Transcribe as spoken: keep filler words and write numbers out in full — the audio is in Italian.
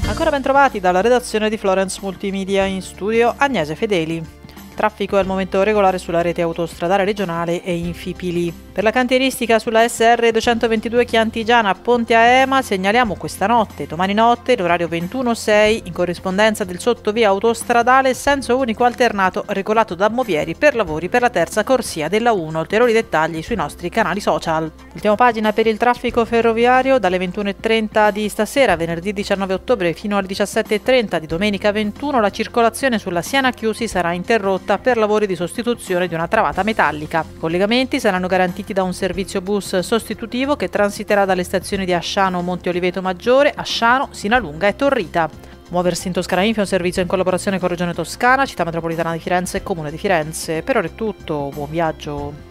Ancora ben trovati dalla redazione di Florence Multimedia, in studio Agnese Fedeli. Traffico è al momento regolare sulla rete autostradale regionale e in Fipili. Per la cantieristica sulla S R duecentoventidue Chiantigiana Ponte a Ema segnaliamo questa notte, domani notte, l'orario ventuno sei, in corrispondenza del sottovia autostradale senso unico alternato regolato da Movieri per lavori per la terza corsia della uno. Ulteriori dettagli sui nostri canali social. Ultima pagina per il traffico ferroviario dalle ventuno e trenta di stasera, venerdì diciannove ottobre, fino alle diciassette e trenta di domenica ventuno, la circolazione sulla Siena Chiusi sarà interrotta per lavori di sostituzione di una travata metallica. I collegamenti saranno garantiti da un servizio bus sostitutivo che transiterà dalle stazioni di Asciano, Monte Oliveto Maggiore, Asciano, Sinalunga e Torrita. Muoversi in Toscana Info è un servizio in collaborazione con Regione Toscana, Città Metropolitana di Firenze e Comune di Firenze. Per ora è tutto, buon viaggio!